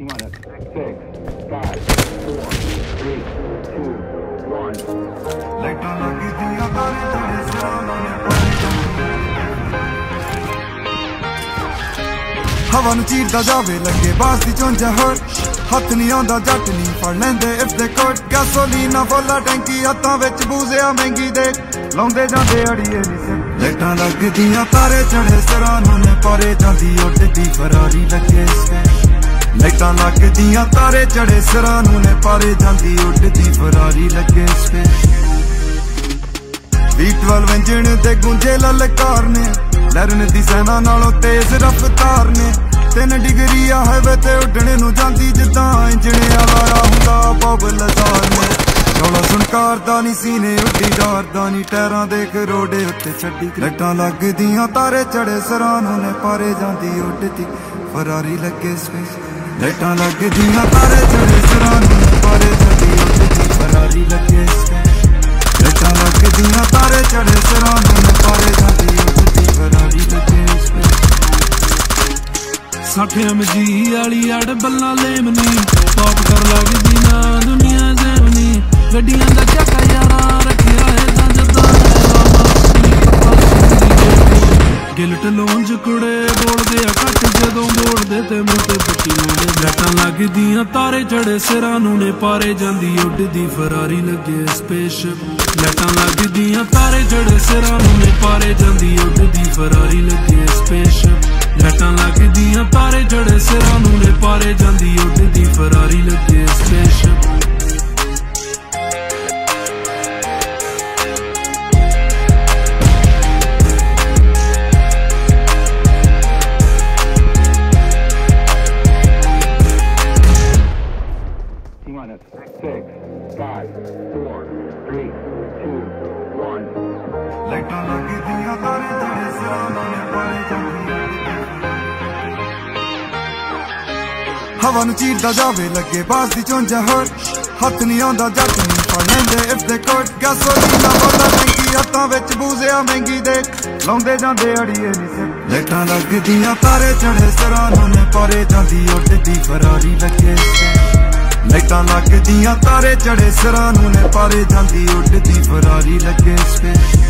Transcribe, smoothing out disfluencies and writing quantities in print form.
हवा नूं चीरदा जावे लगे बास दी चुंझ हट हथ नहीं आंदा जट नहीं फड़ लैंदे इफ दे कोट गैसोलीना फुल्ला टैंकी हत्थां विच बूजिया महंगी दे लाउंदे जांदे अड़िए नी लाइटां लगदियां तारे चढ़े सिरां नूं ने पारे जांदी उड्डदी फरारी लगे लाइटां लगदियां तारे चढ़े सिरां नूं ने पारे जांदी उड्डदी फरारी लगे V12 इंजन ते गुंजे ललकार ने लहरन दी सेना नालों तेज रफ्तार ने 3 डिग्री हाईवे ते उड्डने नूं जांदी जिद्दां इंजने आला हुंदा बबल जार ने रौला सुनकार दा नी सीने उड्डी डारदा नी टैरां देख रोडे उत्ते छड्डी लाइटां लगदियां तारे चढ़े सिरां नूं ने पारे जांदी उड्डदी फरारी लगे स्पेस लाइटां लगदियां तारे चढ़े सिरां नूं ने पारे जांदी उड्डदी फरारी लगे लाइटां लगदियां तारे चढ़े सिरां नूं ने पारे जांदी उड्डदी फरारी लगे 60 MG वाली अड़ बल्ला लेमनी पॉप कर लगदी ना दुनिया जैमनी गड्डियां दा चक्का यारा रखिया है तां जदा गिलट लौंज कुड़े बोलदे आ घट जदों बोलदे ते मुंह ते पट्टी लाउंदे लाइटां लगदियां तारे चढ़े सिरां नूं ने पारे जांदी उड्डदी फरारी लगे स्पेसशिप लाइटां लगदियां तारे चढ़े सिरां नूं ने पारे जांदी उड्डदी फरारी लगे स्पेसशिप लाइटां लगदियां तारे चढ़े सिरां नूं ने पारे जांदी उड्डदी फरारी लगे स्पेसशिप लाइटां लगदियां तारे चढ़े सिरां नूं ने पारे जांदी हवा नूं चीरदा जावे लगे बास दी चुंझ हट हथ नहीं आंदा जट नहीं फड़ लैंदे इफ दे कोट गैसोलीना फुल्ला टैंकी हत्थां विच बूजिया महंगी दे लाउंदे जांदे अड़िए नी लाइटां लगदियां तारे चढ़े सिरां नूं ने पारे जांदी उड्डदी फरारी लगे लाइटां लगदियां तारे चढ़े सिरां नूं ने पारे जांदी उड्डदी फरारी लगे